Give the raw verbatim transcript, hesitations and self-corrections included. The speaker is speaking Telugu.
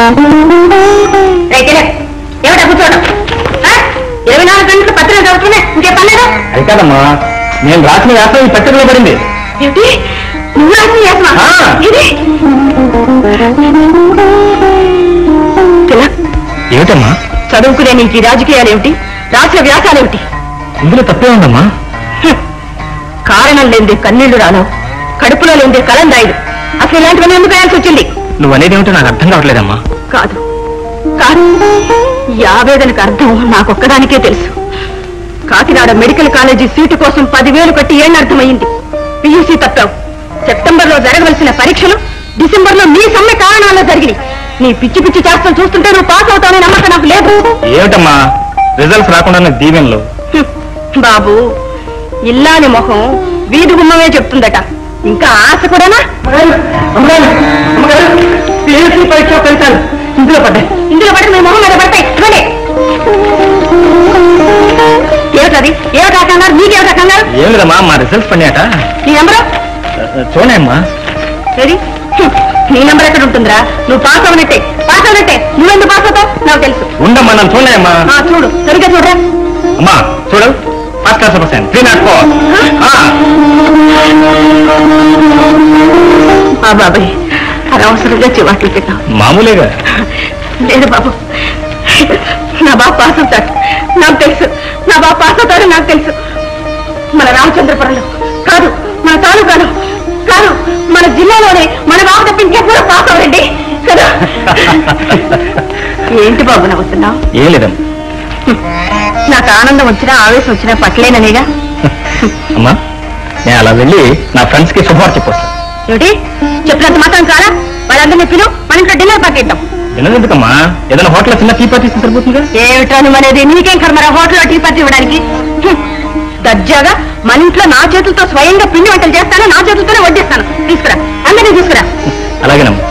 ఏమిటా కూర్చోవడం? ఇరవై నాలుగు గంటలు పత్రికలు చదువుతున్నా ఇంకే పర్లేదు. అది కాదమ్మా, నేను రాసిన వ్యాసం ఈ పత్రికలో పడింది. ఏమిటి నువ్వు రాసిన వ్యాసమా? ఇది ఏమిటమ్మా? చదువుకునే నీకు రాజకీయాలు ఏమిటి, రాసిన వ్యాసాలేమిటి? ఇందులో తప్పే ఉందమ్మా. కారణం లేనిదే కన్నీళ్లు రానవు, కడుపులో లేనిదే కలం రాయదు. అసలు ఇలాంటివన్నీ ఎందుకు రాయాల్సి వచ్చింది? నువ్వు అనేది ఏమిటో నాకు అర్థం కావట్లేదమ్మా. కాదు కాదు, ఈ ఆవేదనకు అర్థం నాకొక్కదానికే తెలుసు. కాకినాడ మెడికల్ కాలేజీ సీటు కోసం పదివేలు కట్టి ఏళ్ళు అర్థమైంది. పియూసీ తప్పావు. సెప్టెంబర్ లో జరగవలసిన పరీక్షలు డిసెంబర్ లో మీ సమ్మె కారణాల్లో జరిగినాయి. నీ పిచ్చి పిచ్చి చేష్టలు చూస్తుంటే నువ్వు పాస్ అవుతావనే నమ్మకం నాకు లేదు. ఏమిటమ్మా రిజల్ట్స్ రాకుండా దీవెనలు? బాబు, ఇల్లాని మొహం వీధి గుమ్మమే చెప్తుందట, ఇంకా ఆశ కూడానా? పరీక్ష ఫలితాలు ఇందులో పడ్డాయి. ఇందులో పడి మీ మొహం మీద పడతాయి. చూడండి ఏమిటది? ఏమిటా కంగారు? నీకేమిటా కంగారు? ఏం లేదమ్మా, మా రిజల్ట్స్ పడినాయట. నీ నెంబరు చూడమ్మా. సరే, నీ నెంబర్ ఎక్కడ ఉంటుందిరా? నువ్వు పాస్ అవనట్టే పాస్ అవనట్టే నువ్వెందుకు పాస్ అవుతావు నాకు తెలుసు. ఉండమ్మా, నన్ను చూడమ్మా. చూడు, సరిగ్గా చూడరా. అమ్మా చూడు, first class percent three not four. బాబాయ్ అనవసరంగా చివాట్లు పెట్టావు. మామూలుగా లేదు బాబు, నా బాబు పాస్ అవుతాడు నాకు తెలుసు. నా బాబు పాస్ అవుతాడు నాకు తెలుసు. మన రామచంద్రపురంలో కాదు, మన తాలూకాలో కాదు, మన జిల్లాలోనే మన బాబు తప్పించే కూడా పాస్ అవ్వండి కదా. ఏంటి బాబు నవ్వుతున్నావు? ఏం లేదమ్మా. నాకు ఆనందం వచ్చినా ఆవేశం వచ్చినా పట్టలేననేగా. అమ్మా నేను అలా వెళ్ళి నా ఫ్రెండ్స్ కి శుభవార్త చెప్పొస్తాను. ఏమిటి చెప్పినంత మాత్రం చాలా? వాళ్ళందరినీ పిలు, మన ఇంట్లో డిన్నర్ పార్టీ ఇద్దాం. డిన్నర్ ఎందుకమ్మా, ఏదైనా హోటల్ చిన్న టీ పార్టీ సరిపోతుందిగా. ఏమిటో అనేది నీకేం కర్మరా హోటల్లో టీ పార్టీ ఇవ్వడానికి? దర్జాగా మన ఇంట్లో నా చేతులతో స్వయంగా పిండి వంటలు చేస్తాను, నా చేతులతోనే వడ్డిస్తాను. తీసుకురా, అందరినీ తీసుకురా. అలాగేనమ్మా.